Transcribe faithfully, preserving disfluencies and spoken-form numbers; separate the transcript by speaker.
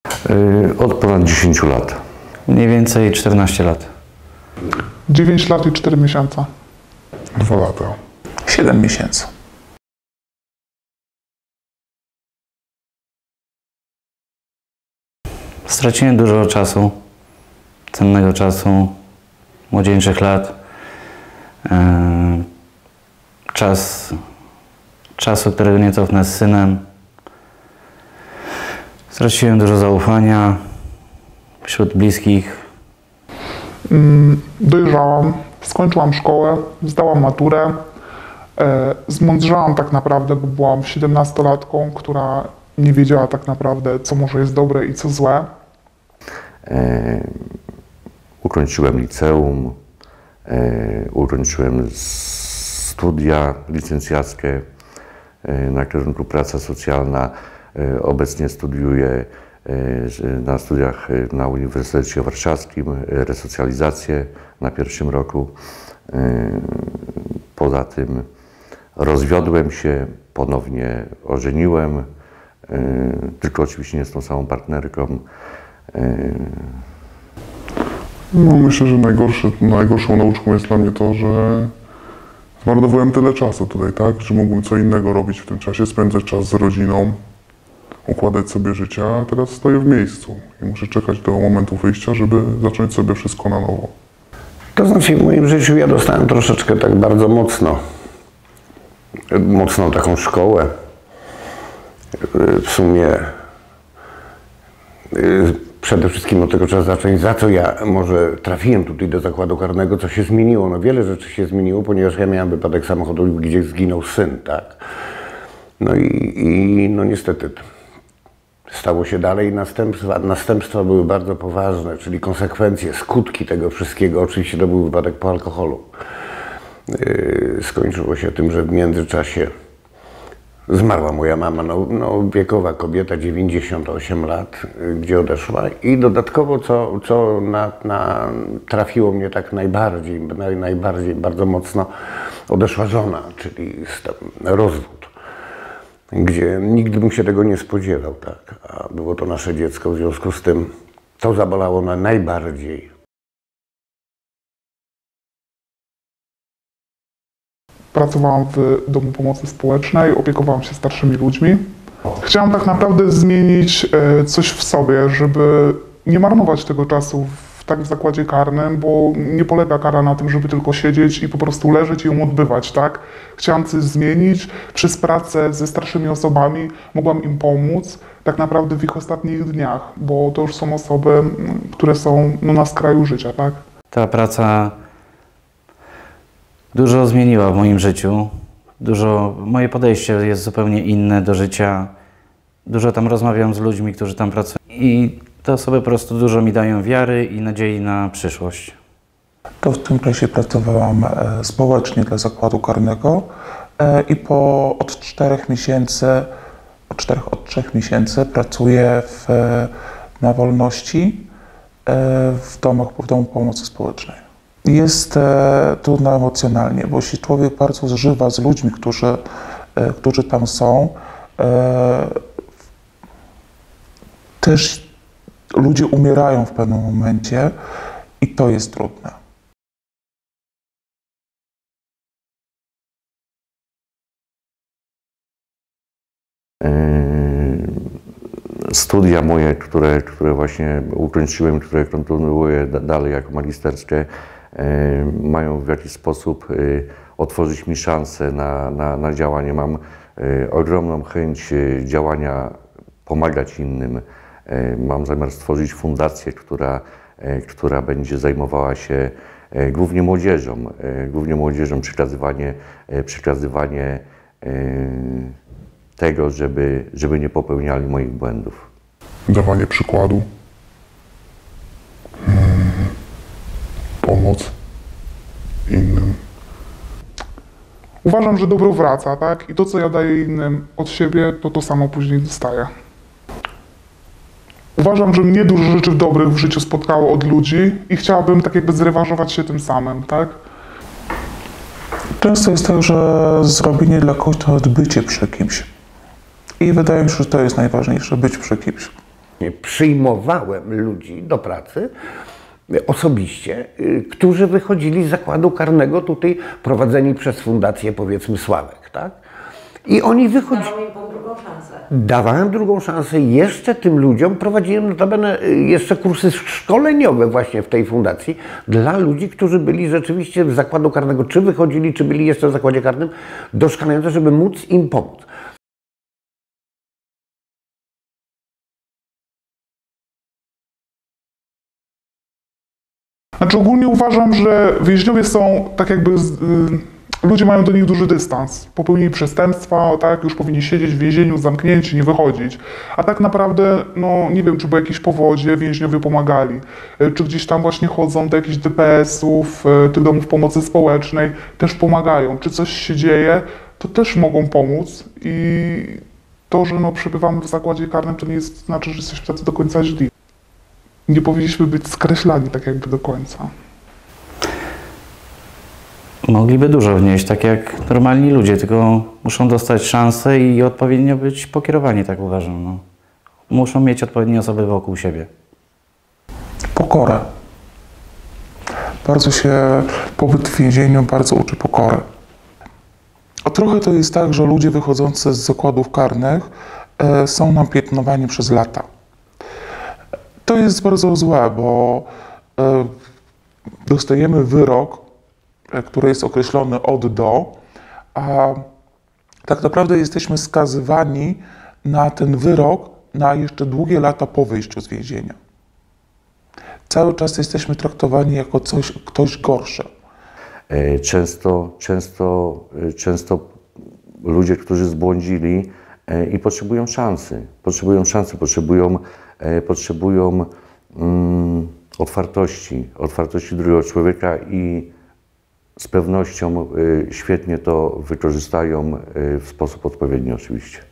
Speaker 1: Od ponad dziesięciu lat.
Speaker 2: Mniej więcej czternaście lat.
Speaker 3: dziewięć lat i cztery miesiące.
Speaker 4: dwa lata.
Speaker 5: siedem miesięcy.
Speaker 2: Straciłem dużo czasu, cennego czasu, młodzieńczych lat. Czas, czasu, którego nie cofnę z synem. Straciłem dużo zaufania wśród bliskich.
Speaker 3: Dojrzałam, skończyłam szkołę, zdałam maturę. Zmądrzałam tak naprawdę, bo byłam siedemnastolatką, która nie wiedziała tak naprawdę, co może jest dobre i co złe.
Speaker 1: E, ukończyłem liceum, e, ukończyłem studia licencjackie e, na kierunku praca socjalna. E, obecnie studiuję e, na studiach na Uniwersytecie Warszawskim e, resocjalizację na pierwszym roku. E, poza tym rozwiodłem się, ponownie ożeniłem. Tylko oczywiście nie z tą samą partnerką.
Speaker 4: No, myślę, że najgorsze, najgorszą nauczką jest dla mnie to, że zmarnowałem tyle czasu tutaj, tak? Że mógłbym co innego robić w tym czasie, spędzać czas z rodziną, układać sobie życie, a teraz stoję w miejscu i muszę czekać do momentu wyjścia, żeby zacząć sobie wszystko na nowo.
Speaker 6: To znaczy w moim życiu ja dostałem troszeczkę tak bardzo mocno, mocną taką szkołę. W sumie przede wszystkim od tego trzeba zacząć, za co ja może trafiłem tutaj do zakładu karnego, co się zmieniło. No wiele rzeczy się zmieniło, ponieważ ja miałem wypadek samochodowy, gdzie zginął syn, tak? No i, i no niestety stało się dalej. Następstwa, następstwa były bardzo poważne, czyli konsekwencje, skutki tego wszystkiego. Oczywiście to był wypadek po alkoholu. Skończyło się tym, że w międzyczasie zmarła moja mama, no, no wiekowa kobieta, dziewięćdziesiąt osiem lat, gdzie odeszła i dodatkowo, co, co na, na, trafiło mnie tak najbardziej, naj, najbardziej, bardzo mocno, odeszła żona, czyli rozwód, gdzie nigdy bym się tego nie spodziewał, tak, a było to nasze dziecko, w związku z tym to zabolało mnie najbardziej.
Speaker 3: Pracowałam w Domu Pomocy Społecznej, opiekowałam się starszymi ludźmi. Chciałam tak naprawdę zmienić coś w sobie, żeby nie marnować tego czasu w, tak w zakładzie karnym, bo nie polega kara na tym, żeby tylko siedzieć i po prostu leżeć i ją odbywać, tak? Chciałam coś zmienić, przez pracę ze starszymi osobami mogłam im pomóc tak naprawdę w ich ostatnich dniach, bo to już są osoby, które są no, na skraju życia, tak?
Speaker 2: Ta praca dużo zmieniła w moim życiu. Dużo, moje podejście jest zupełnie inne do życia. Dużo tam rozmawiam z ludźmi, którzy tam pracują i te osoby po prostu dużo mi dają wiary i nadziei na przyszłość.
Speaker 5: To w tym czasie pracowałam społecznie dla zakładu karnego i po od czterech miesięcy, od czterech, od trzech miesięcy pracuję w, na wolności w domach, w Domu Pomocy Społecznej. Jest e, trudno emocjonalnie, bo się człowiek bardzo zżywa z ludźmi, którzy, e, którzy tam są. E, też ludzie umierają w pewnym momencie i to jest trudne.
Speaker 1: Studia moje, które, które właśnie ukończyłem, które kontynuuję dalej jako magisterskie, mają w jakiś sposób otworzyć mi szansę na, na, na działanie. Mam ogromną chęć działania, pomagać innym. Mam zamiar stworzyć fundację, która, która będzie zajmowała się głównie młodzieżą, głównie młodzieżą przekazywanie, przekazywanie tego, żeby, żeby nie popełniali moich błędów.
Speaker 4: Dawanie przykładu. Hmm. Pomoc innym.
Speaker 3: Uważam, że dobro wraca, tak? I to, co ja daję innym od siebie, to to samo później dostaję. Uważam, że mnie dużo rzeczy dobrych w życiu spotkało od ludzi i chciałabym tak jakby zrewanżować się tym samym, tak?
Speaker 5: Często jest tak, że zrobienie dla kogoś to odbycie przy kimś. I wydaje mi się, że to jest najważniejsze, być przy kimś.
Speaker 6: Przyjmowałem ludzi do pracy osobiście, którzy wychodzili z zakładu karnego tutaj prowadzeni przez Fundację, powiedzmy, Sławek, tak? I oni wychodzili.
Speaker 7: Dawałem im tą drugą szansę.
Speaker 6: Dawałem drugą szansę jeszcze tym ludziom, prowadziłem notabene jeszcze kursy szkoleniowe właśnie w tej fundacji dla ludzi, którzy byli rzeczywiście z zakładu karnego, czy wychodzili, czy byli jeszcze w zakładzie karnym, doszkalające, żeby móc im pomóc.
Speaker 3: Znaczy ogólnie uważam, że więźniowie są tak jakby, z, y, ludzie mają do nich duży dystans. Popełnili przestępstwa, tak, już powinni siedzieć w więzieniu, zamknięci, nie wychodzić. A tak naprawdę, no nie wiem, czy po jakiejś powodzie więźniowie pomagali. Y, czy gdzieś tam właśnie chodzą do jakichś D P S-ów, y, tych domów pomocy społecznej, też pomagają. Czy coś się dzieje, to też mogą pomóc. I to, że no przebywamy w zakładzie karnym, to nie jest, znaczy, że jesteśmy tacy do końca źli. Nie powinniśmy być skreślani tak jakby do końca.
Speaker 2: Mogliby dużo wnieść, tak jak normalni ludzie, tylko muszą dostać szansę i odpowiednio być pokierowani, tak uważam. No. Muszą mieć odpowiednie osoby wokół siebie.
Speaker 5: Pokorę. Bardzo się pobyt w więzieniu bardzo uczy pokory. A trochę to jest tak, że ludzie wychodzący z zakładów karnych e, są napiętnowani przez lata. To jest bardzo złe, bo e, dostajemy wyrok, e, który jest określony od do, a tak naprawdę jesteśmy skazywani na ten wyrok na jeszcze długie lata po wyjściu z więzienia. Cały czas jesteśmy traktowani jako coś, ktoś gorszy.
Speaker 1: Często, często, często ludzie, którzy zbłądzili i potrzebują szansy, potrzebują szansy, potrzebują, potrzebują um, otwartości, otwartości drugiego człowieka i z pewnością świetnie to wykorzystają w sposób odpowiedni oczywiście.